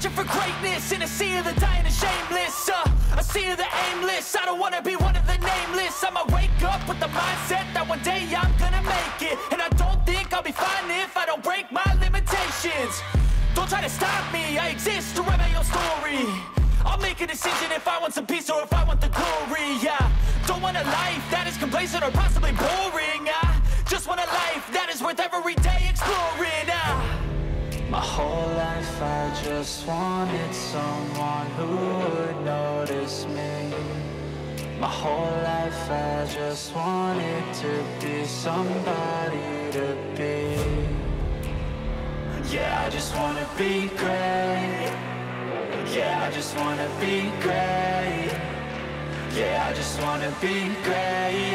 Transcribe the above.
searching for greatness in a sea of the dying and shameless, a sea of the aimless. I don't wanna be one of the nameless. I'ma wake up with the mindset that one day I'm gonna make it, and I don't think I'll be fine if I don't break my limitations. Don't try to stop me, I exist to write my own story. I'll make a decision if I want some peace or if I want the glory. Yeah, don't want a life that is complacent or possibly boring. I just want a life that is worth every day exploring. My whole life I just wanted someone who would notice me. My whole life I just wanted to be somebody to be. Yeah, I just wanna be great. Yeah, I just wanna be great. Yeah, I just wanna be great.